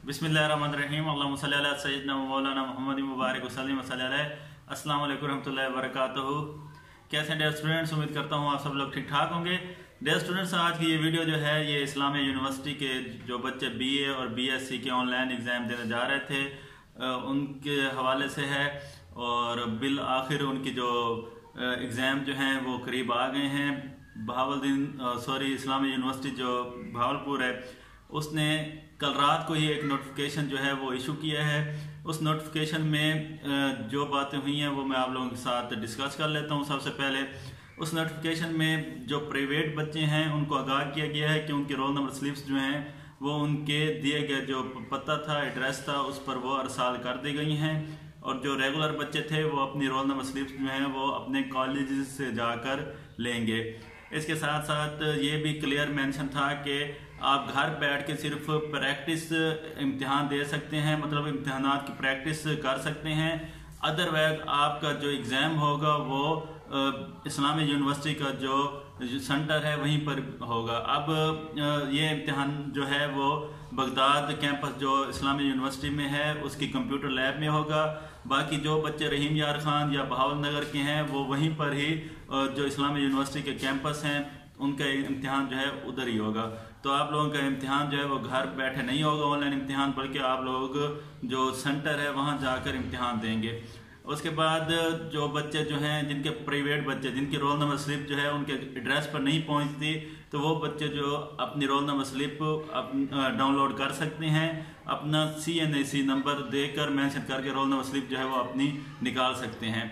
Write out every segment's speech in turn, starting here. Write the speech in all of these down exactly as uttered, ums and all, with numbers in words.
बिस्मिल्लाहिर्रहमानिर्रहीम अल्लाहुम्मा सल्ली अला सय्यिदना व मौलाना मुहम्मद मुबारक वसल्लम अलैहि। अस्सलाम वालेकुम रहमतुल्लाहि व बरकातुहू। कैसे हैं डियर स्टूडेंट्स, उम्मीद करता हूँ आप सब लोग ठीक ठाक होंगे। डियर स्टूडेंट्स, आज की ये वीडियो जो है ये इस्लामिया यूनिवर्सिटी के जो बच्चे बीए और बीएससी के ऑनलाइन एग्ज़ाम देने जा रहे थे उनके हवाले से है। और बिल आखिर उनकी जो एग्ज़ाम जो हैं वो करीब आ गए हैं। बहावलदीन सॉरी इस्लामिया यूनिवर्सिटी जो भावलपुर है उसने कल रात को ही एक नोटिफिकेशन जो है वो इशू किया है। उस नोटिफिकेशन में जो बातें हुई हैं वो मैं आप लोगों के साथ डिस्कस कर लेता हूँ। सबसे पहले उस नोटिफिकेशन में जो प्राइवेट बच्चे हैं उनको आगाह किया गया है कि उनके रोल नंबर स्लिप्स जो हैं वो उनके दिए गए जो पता था, एड्रेस था, उस पर वो अरसाल कर दी गई हैं। और जो रेगुलर बच्चे थे वो अपनी रोल नंबर स्लिप्स जो हैं वो अपने कॉलेज से जाकर लेंगे। इसके साथ साथ ये भी क्लियर मेंशन था कि आप घर बैठ के सिर्फ प्रैक्टिस इम्तिहान दे सकते हैं, मतलब इम्तिहानात की प्रैक्टिस कर सकते हैं। अदरवाइज आपका जो एग्ज़ाम होगा वो इस्लामिया यूनिवर्सिटी का जो सेंटर है वहीं पर होगा। अब ये इम्तिहान जो है वो बगदाद कैंपस जो इस्लामिया यूनिवर्सिटी में है उसकी कंप्यूटर लैब में होगा। बाकी जो बच्चे रहीम यार खान या बहावल नगर के हैं वो वहीं पर ही जो इस्लामिया यूनिवर्सिटी के कैंपस हैं उनका इम्तिहान जो है उधर ही होगा। तो आप लोगों का इम्तिहान जो है वो घर बैठे नहीं होगा ऑनलाइन इम्तिहान, बल्कि आप लोग जो सेंटर है वहाँ जाकर इम्तिहान देंगे। उसके बाद जो बच्चे जो हैं जिनके प्राइवेट बच्चे जिनकी रोल नंबर स्लिप जो है उनके एड्रेस पर नहीं पहुंचती, तो वो बच्चे जो अपनी रोल नंबर स्लिप डाउनलोड कर सकते हैं, अपना C N A C number देकर मेंशन करके रोल नंबर स्लिप जो है वो अपनी निकाल सकते हैं।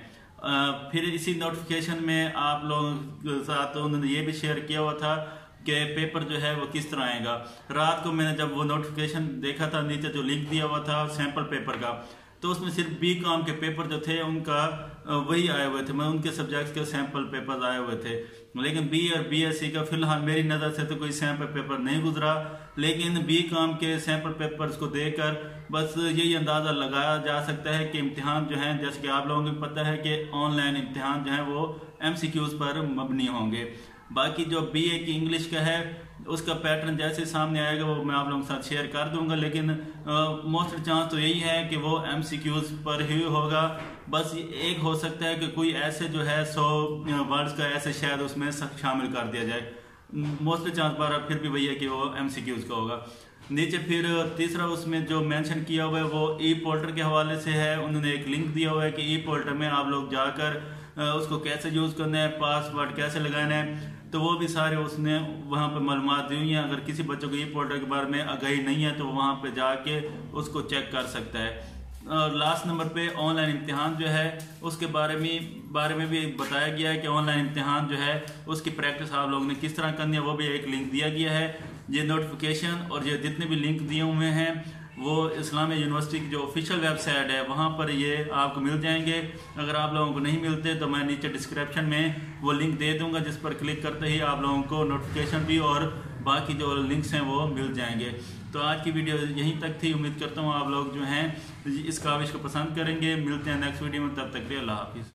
फिर इसी नोटिफिकेशन में आप लोगों के साथ उन्होंने ये भी शेयर किया हुआ था कि पेपर जो है वो किस तरह आएगा। रात को मैंने जब वो नोटिफिकेशन देखा था, नीचे जो लिंक दिया हुआ था सैंपल पेपर का, तो उसमें सिर्फ बी कॉम के पेपर जो थे उनका वही आए हुए थे, मैं उनके सब्जेक्ट्स के सैंपल पेपर आए हुए थे। लेकिन बी और बीएससी का फिलहाल मेरी नज़र से तो कोई सैंपल पेपर नहीं गुजरा। लेकिन बी कॉम के सैंपल पेपर्स को देकर बस यही अंदाज़ा लगाया जा सकता है कि इम्तिहान जो है, जैसे कि आप लोगों को पता है कि ऑनलाइन इम्तिहान जो है वो एम सी क्यूज़ पर मबनी होंगे। बाकी जो बीए की इंग्लिश का है उसका पैटर्न जैसे सामने आएगा वो मैं आप लोगों के साथ शेयर कर दूंगा। लेकिन मोस्ट चांस तो यही है कि वो एमसीक्यूज पर ही होगा। बस एक हो सकता है कि कोई ऐसे जो है सौ वर्ड्स का ऐसे शायद उसमें शामिल कर दिया जाए। मोस्टली चांस बार फिर भी वही है कि वो एमसीक्यूज का होगा। नीचे फिर तीसरा उसमें जो मेंशन किया हुआ है वो ई पोर्टल के हवाले से है। उन्होंने एक लिंक दिया हुआ है कि ई पोर्टल में आप लोग जाकर उसको कैसे यूज़ करना है, पासवर्ड कैसे लगाना है, तो वो भी सारे उसने वहाँ पे मालूमात दी हुई हैं। अगर किसी बच्चों को ई पोर्टल के बारे में आगाही नहीं है तो वहाँ पे जाके उसको चेक कर सकता है। और लास्ट नंबर पे ऑनलाइन इम्तिहान जो है उसके बारे में बारे में भी बताया गया है कि ऑनलाइन इम्तिहान जो है उसकी प्रैक्टिस आप लोगों ने किस तरह करनी है, वो भी एक लिंक दिया गया है। ये नोटिफिकेशन और ये जितने भी लिंक दिए हुए हैं वो इस्लामिया यूनिवर्सिटी की जो ऑफिशियल वेबसाइट है वहाँ पर ये आपको मिल जाएंगे। अगर आप लोगों को नहीं मिलते तो मैं नीचे डिस्क्रिप्शन में वो लिंक दे दूंगा, जिस पर क्लिक करते ही आप लोगों को नोटिफिकेशन भी और बाकी जो लिंक्स हैं वो मिल जाएंगे। तो आज की वीडियो यहीं तक थी। उम्मीद करता हूँ आप लोग जो हैं इस काविश को पसंद करेंगे। मिलते हैं नेक्स्ट वीडियो में, तब तक के लिए अल्लाह हाफिज़।